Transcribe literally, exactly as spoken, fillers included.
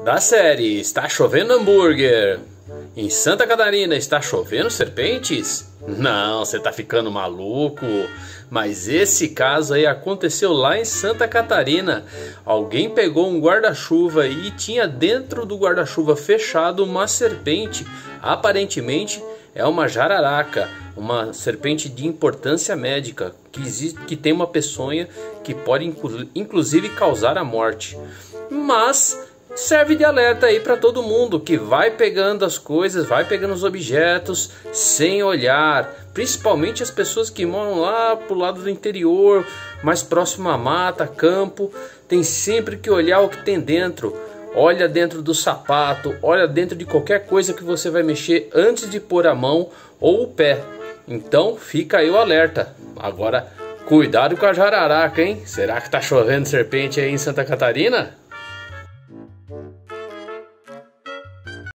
Da série Está Chovendo Hambúrguer. Em Santa Catarina está chovendo serpentes? Não, você tá ficando maluco. Mas esse caso aí aconteceu lá em Santa Catarina. Alguém pegou um guarda-chuva e tinha dentro do guarda-chuva fechado uma serpente. Aparentemente é uma jararaca, uma serpente de importância médica, que, existe, que tem uma peçonha que pode inclusive causar a morte. Mas serve de alerta aí para todo mundo que vai pegando as coisas, vai pegando os objetos sem olhar. Principalmente as pessoas que moram lá pro lado do interior, mais próximo à mata, campo. Tem sempre que olhar o que tem dentro. Olha dentro do sapato, olha dentro de qualquer coisa que você vai mexer antes de pôr a mão ou o pé. Então fica aí o alerta. Agora cuidado com a jararaca, hein? Será que tá chovendo serpente aí em Santa Catarina?